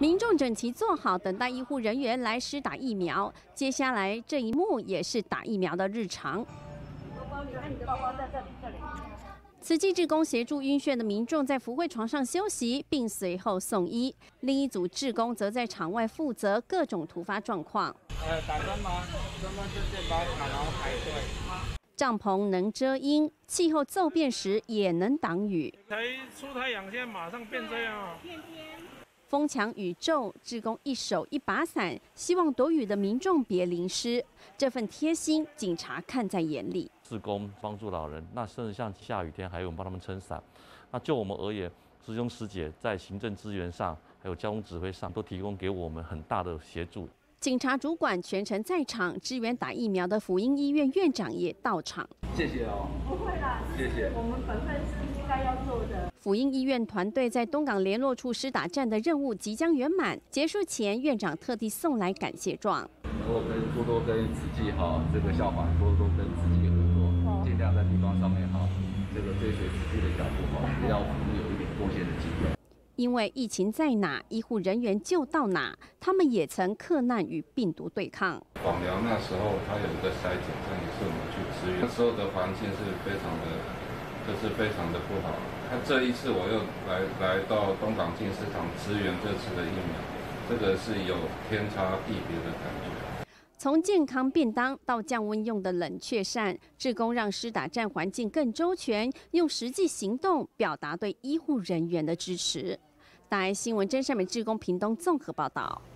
民众整齐坐好，等待医护人员来施打疫苗。接下来这一幕也是打疫苗的日常。慈济志工协助晕眩的民众在福慧床上休息，并随后送医。另一组志工则在场外负责各种突发状况。 打针吗？针就先把卡，然后排队。 帐篷能遮阴，气候骤变时也能挡雨。 才出太阳，现在马上变这样啊！ 风强雨骤，志工一手一把伞，希望躲雨的民众别淋湿。这份贴心，警察看在眼里。 志工帮助老人，那甚至像下雨天，还有我们帮他们撑伞。那就我们而言，师兄师姐在行政资源上，还有交通指挥上，都提供给我们很大的协助。 警察主管全程在场，支援打疫苗的福音医院院长也到场。 谢谢哦。 不会啦，谢谢。我们本分是应该要做的。 福音医院团队在东港联络处施打站的任务即将圆满，结束前，院长特地送来感谢状。 能够多多跟慈济这个校法多多跟慈济合作，尽量在地方上面这个追随慈济的脚步也让我们有一点贡献的机会。 因为疫情在哪，医护人员就到哪，他们也曾克难与病毒对抗。 访寮那时候，它有一个筛检站，也是我们去支援。那时候的环境是非常的不好。那这一次我又来到东港进士场支援这次的疫苗，这个是有天差地别的感觉。 从健康便当到降温用的冷却扇，志工让施打站环境更周全，用实际行动表达对医护人员的支持。大爱新闻真善美志工屏东综合报道。